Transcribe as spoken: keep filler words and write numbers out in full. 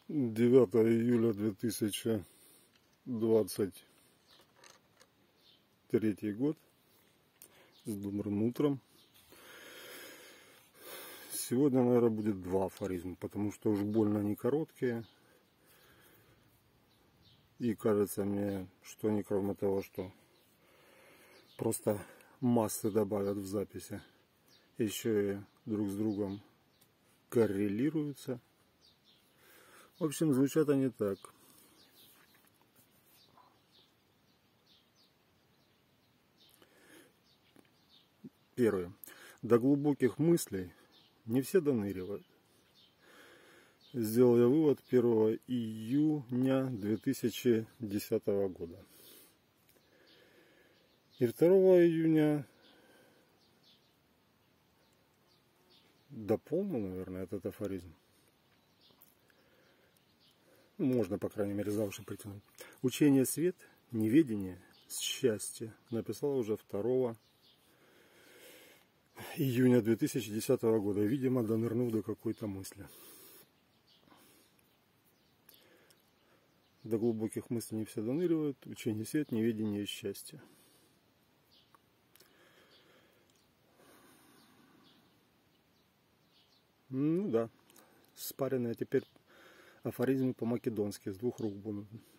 девятое июля две тысячи двадцать третий год. С добрым утром. Сегодня, наверное, будет два афоризма, потому что уж больно они короткие. И кажется мне, что они, кроме того, что просто массы добавят в записи, еще и друг с другом коррелируются. В общем, звучат они так. Первое. До глубоких мыслей не все доныривают. Сделал я вывод первого июня две тысячи десятого года. И второго июня дополнил, наверное, этот афоризм. Можно, по крайней мере, за уши притянуть. Учение свет, неведение, счастье. Написал уже второго июня две тысячи десятого года. Видимо, донырнув до какой-то мысли. До глубоких мыслей не все доныривают. Учение свет, неведение, счастье. Ну да, спаренные теперь афоризмы по-македонски с двух рук будут.